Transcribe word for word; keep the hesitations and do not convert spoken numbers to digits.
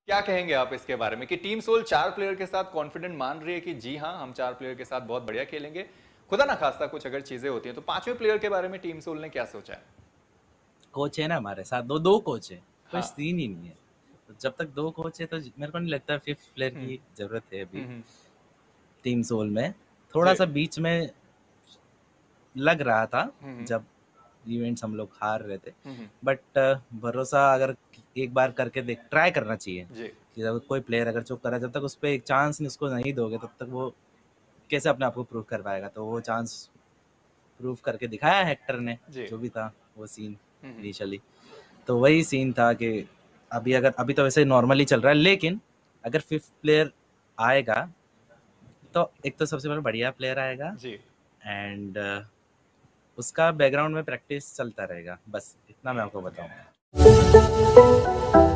क्या कहेंगे आप इसके बारे में कि टीम सोल चार प्लेयर के साथ कॉन्फिडेंट मान रही है कि जी हाँ हम चार प्लेयर के साथ बहुत बढ़िया खेलेंगे, खुदा ना खास्ता कुछ अगर चीजें होती हैं तो पांचवें प्लेयर के बारे में टीम सोल ने क्या सोचा है? कोच है ना हमारे साथ, दो दो कोच है, कोई हाँ। सीन ही नहीं है। तो जब तक दो कोच है तो मेरे को नहीं लगता फिफ्थ प्लेयर हम्म। की जरूरत है अभी हम्म। टीम सोल में। थोड़ा जी। सा बीच में लग रहा था हम्म। जब इवेंट्स हम लोग हार रहे थे, हम्म। बट भरोसा अगर एक बार करके देख, ट्राई करना चाहिए जी। कि जब कोई प्लेयर अगर चुप करा, जब तक उस पर एक चांस नहीं उसको नहीं दोगे तब तक वो कैसे अपने आप को प्रूव कर पाएगा। तो वो चांस प्रूव करके दिखाया हेक्टर ने, जी। जो भी था वो सीन हम्म। इनिशियली। तो वही सीन था कि अभी अगर अभी तो वैसे नॉर्मली चल रहा है, लेकिन अगर फिफ्थ प्लेयर आएगा तो एक तो सबसे पहले बढ़िया प्लेयर आएगा, जी। एंड उसका बैकग्राउंड में प्रैक्टिस चलता रहेगा, बस इतना मैं आपको बताऊं।